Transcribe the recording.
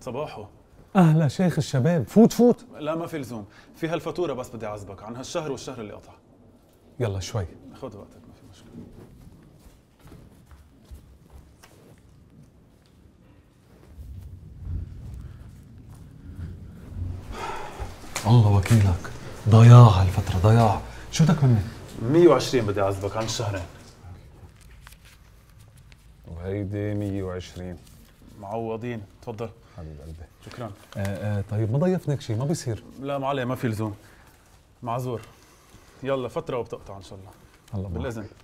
صباحو. اهلا شيخ الشباب، فوت فوت. لا ما في لزوم، في هالفاتوره بس بدي اعذبك عن هالشهر والشهر اللي قطع. يلا شوي. خذ وقتك ما في مشكله. الله وكيلك، ضياع هالفترة ضياع. شو بدك مني؟ 120 بدي اعذبك عن الشهرين. وهيدي 120. معوضين، تفضل. حبيب قلبي شكرا. طيب ما ضيفناك شيء، ما بيصير. لا ما عليه، ما في لزوم. معذور. يلا فتره وبتقطع ان شاء الله. الله معك. بالاذن.